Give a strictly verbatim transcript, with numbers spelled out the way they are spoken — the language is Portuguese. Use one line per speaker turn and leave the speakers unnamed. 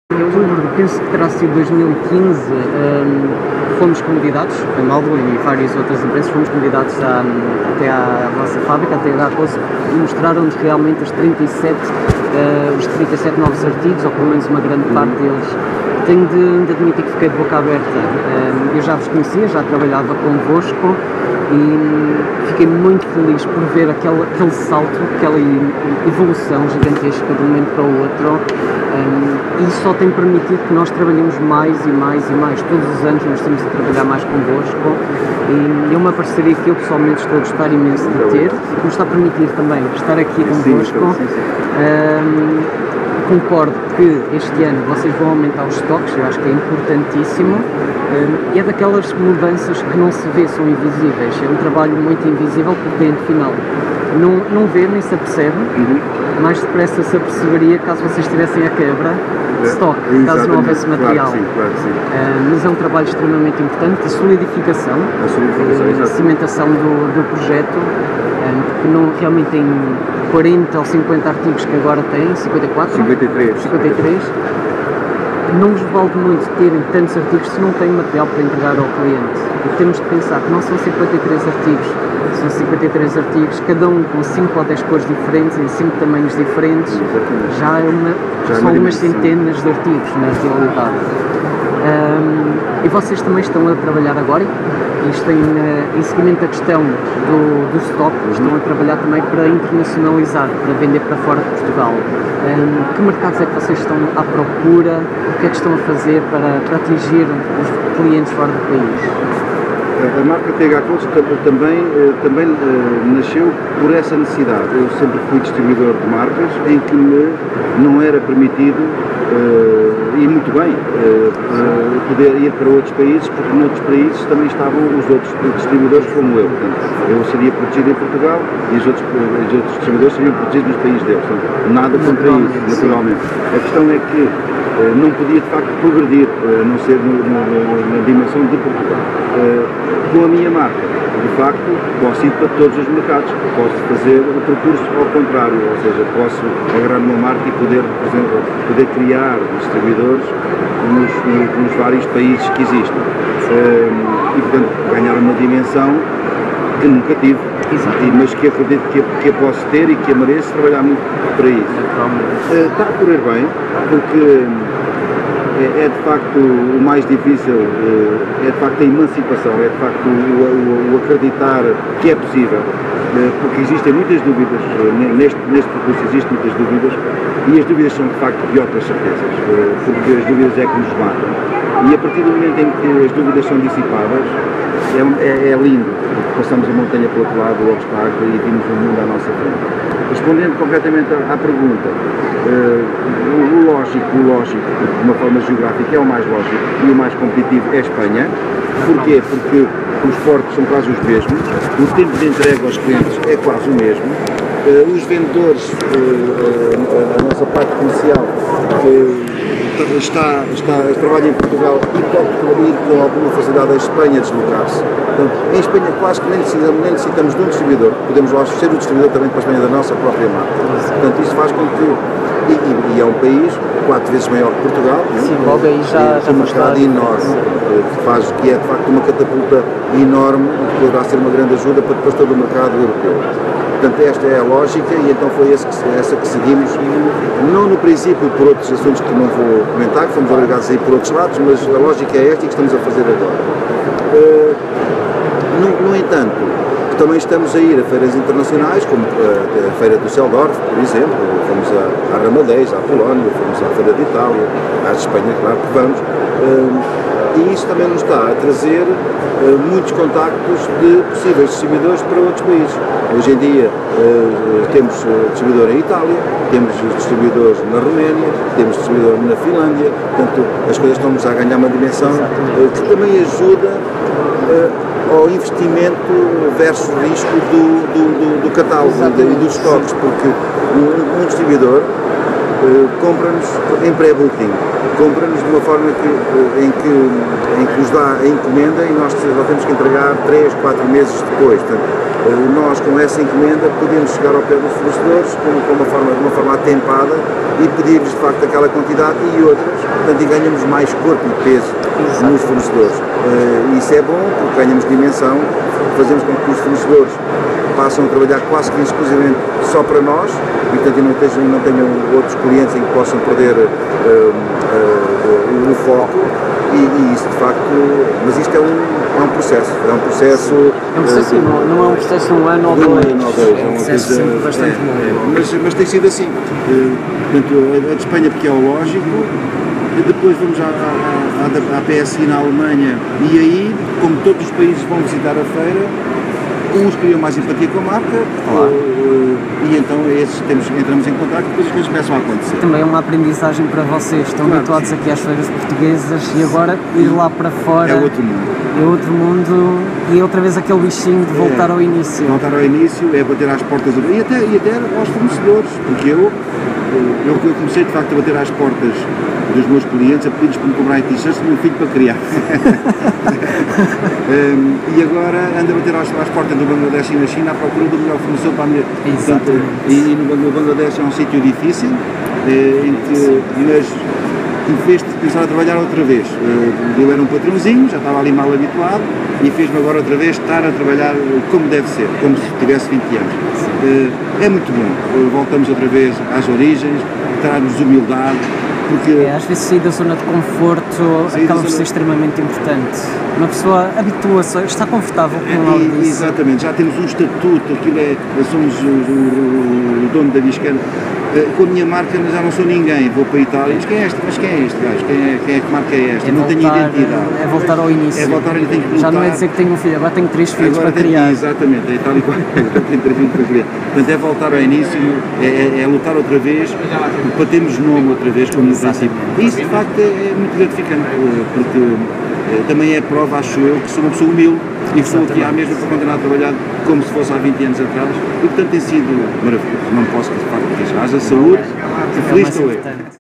Eu lembro, penso que terá sido dois mil e quinze, um, fomos convidados, a Maldo e várias outras empresas, fomos convidados a, até à vossa fábrica, até a Coso, e mostraram-nos realmente os trinta e sete, uh, os trinta e sete novos artigos, ou pelo menos uma grande parte deles. Tenho de, de admitir que fiquei de boca aberta. Um, eu já vos conhecia, já trabalhava convosco e fiquei muito feliz por ver aquele, aquele salto, aquela evolução gigantesca de um momento para o outro. Um, e isso só tem permitido que nós trabalhemos mais e mais e mais. Todos os anos nós estamos a trabalhar mais convosco e é uma parceria que eu pessoalmente estou a gostar imenso de ter, que me está a permitir também estar aqui convosco.
Sim, sim, sim.
Um, concordo que este ano vocês vão aumentar os estoques, eu acho que é importantíssimo. Um, e é daquelas mudanças que não se vê, são invisíveis. É um trabalho muito invisível que o cliente final não, não vê nem se apercebe.
Uhum.
Mais depressa se aperceberia caso vocês estivessem a quebra de stock,
É,
caso não houvesse material.
Claro que sim, claro que sim.
Uh, mas é um trabalho extremamente importante de solidificação,
A solidificação,
de
exato.
cimentação do, do projeto, um, porque não realmente tem quarenta ou cinquenta artigos que agora tem, cinquenta e quatro?
cinquenta e três.
cinquenta e três. Não vos vale muito terem tantos artigos se não têm material para entregar ao cliente. E temos de pensar que não são cinquenta e três artigos, são cinquenta e três artigos, cada um com cinco ou dez cores diferentes, em cinco tamanhos diferentes.
Exatamente.
Já é uma,
Já é
são
uma
umas
dimensão.
centenas de artigos na realidade. Um, e vocês também estão a trabalhar agora, isto em, uh, em seguimento à questão do, do stock, estão a trabalhar também para internacionalizar, para vender para fora de Portugal. Um, que mercados é que vocês estão à procura? O que é que estão a fazer para, para atingir os clientes fora do país?
A marca T H Close também, também uh, nasceu por essa necessidade. Eu sempre fui distribuidor de marcas em que me não era permitido, uh, e muito bem, uh, uh, poder ir para outros países, porque noutros países também estavam os outros distribuidores como eu. Portanto, eu seria protegido em Portugal e os outros, os outros distribuidores seriam protegidos nos países deles. Portanto, nada contra isso, naturalmente. A questão é que uh, não podia de facto progredir, uh, a não ser no, no, na dimensão de Portugal. Uh, Com a minha marca, de facto, posso ir para todos os mercados, posso fazer o percurso ao contrário, ou seja, posso agarrar uma marca e poder, por exemplo, poder criar distribuidores nos, nos, nos vários países que existem. E, portanto, ganhar uma dimensão que nunca tive, e, mas que acredito que, que a posso ter e que a mereço trabalhar muito para isso. Está a correr bem, porque é de facto o mais difícil, é de facto a emancipação, é de facto o, o, o acreditar que é possível, porque existem muitas dúvidas, neste, neste percurso existem muitas dúvidas, e as dúvidas são de facto pior que as certezas, porque as dúvidas é que nos matam. E a partir do momento em que as dúvidas são dissipadas, é, é, é lindo, porque passamos a montanha para o outro lado do obstáculo e vimos o mundo à nossa frente. Respondendo concretamente à, à pergunta, uh, o lógico, o lógico, de uma forma geográfica, é o mais lógico e o mais competitivo é a Espanha. Porquê? Porque os portos são quase os mesmos, o tempo de entrega aos clientes é quase o mesmo, uh, os vendedores, uh, uh, a nossa parte comercial, uh, Está, está, trabalha em Portugal e pode ir com alguma facilidade à Espanha deslocar-se. Em Espanha quase que nem necessitamos, nem necessitamos de um distribuidor, podemos lá ser o distribuidor também para a Espanha da nossa própria marca. Portanto, isso faz com que, e, e, e é um país quatro vezes maior que Portugal,
sim, logo aí já,
é um mercado enorme, que faz, que é de facto uma catapulta enorme, que poderá ser uma grande ajuda para depois todo o mercado europeu. Portanto, esta é a lógica e então foi esse que, essa que seguimos, não no princípio por outros assuntos que não vou comentar, que fomos obrigados a ir por outros lados, mas a lógica é esta e que estamos a fazer agora. Uh, no, no entanto, também estamos a ir a feiras internacionais, como a, a Feira do Düsseldorf, por exemplo, fomos a, a Ramadez, à Polónia, fomos à Feira de Itália, à de Espanha, claro que vamos. Uh, E isso também nos está a trazer uh, muitos contactos de possíveis distribuidores para outros países. Hoje em dia uh, temos uh, distribuidor em Itália, temos distribuidores na Roménia, temos distribuidor na Finlândia, portanto as coisas estão-nos a ganhar uma dimensão uh, que também ajuda uh, ao investimento versus risco do, do, do, do catálogo e dos estoques, porque um, um distribuidor Uh, compra-nos em pré-booking, compra-nos de uma forma que, uh, em, que, em que nos dá a encomenda e nós só temos que entregar três, quatro meses depois. Portanto, nós com essa encomenda podemos chegar ao pé dos fornecedores com, com uma forma, de uma forma atempada e pedir-lhes de facto aquela quantidade e outras, portanto, e ganhamos mais corpo e peso Exato. Nos fornecedores. Uh, isso é bom porque ganhamos dimensão, fazemos com que os fornecedores passam a trabalhar quase que exclusivamente só para nós e portanto não tenham, não tenham outros clientes em que possam perder uh, uh, o foco. E, e isso de facto, mas isto é um, é um processo, é um processo...
É um processo, uh, não, não é um processo de um ano ou dois,
um ano ou dois,
é um processo sempre bastante
é,
longo.
É, mas, mas tem sido assim, uh, portanto, a de Espanha porque é o lógico, depois vamos à, à, à P S I na Alemanha e aí, como todos os países vão visitar a feira, uns criam mais empatia com a marca claro. uh, e então esses temos, entramos em contato e depois as coisas começam a acontecer.
Também é uma aprendizagem para vocês, estão claro, habituados sim. aqui às feiras portuguesas e agora ir lá para fora
é outro mundo.
É outro mundo e outra vez aquele bichinho de voltar
é,
ao início.
Voltar ao início, é bater às portas e até, e até aos fornecedores, porque eu, eu, eu comecei de facto a bater às portas dos meus clientes a pedir-lhes para me comprar t-shirts do meu filho para criar. um, e agora ando a bater às, às portas do Bangladesh e na China à procura do melhor fornecedor para a minha... Portanto, e, e no Bangladesh é um sítio difícil, eh, em que, mas me fez começar a trabalhar outra vez. Uh, eu era um patrãozinho, já estava ali mal habituado e fez-me agora outra vez estar a trabalhar como deve ser, como se tivesse vinte anos. Uh, é muito bom, uh, voltamos outra vez às origens, traz-nos humildade. Porque
é, às vezes sair da zona de conforto acaba por ser extremamente importante. Uma pessoa habitua-se, está confortável com algo
é,
disso.
Exatamente, já temos um estatuto, aquilo é, somos o, o, o dono da Biscana. Com a minha marca já não sou ninguém, vou para a Itália, mas quem é este? Mas quem é este gajo? Quem é, quem é que marca é esta?
É
não
voltar,
tenho identidade.
É voltar ao início.
É voltar, ele tem que lutar.
Já não é dizer que tenho um filho, agora tenho três filhos
agora
para
tem,
criar.
Exatamente, a Itália tem três filhos para criar. Portanto, é voltar ao início, é, é, é lutar outra vez, para termos nome outra vez, como no princípio. E isso, de facto, é, é muito gratificante, porque é, também é prova, acho eu, que sou uma pessoa humilde e que estou aqui há mesmo para continuar a trabalhar como se fosse há vinte anos atrás e, portanto, tem sido maravilhoso. Não posso, de facto, queixar. Haja saúde, feliz estou eu.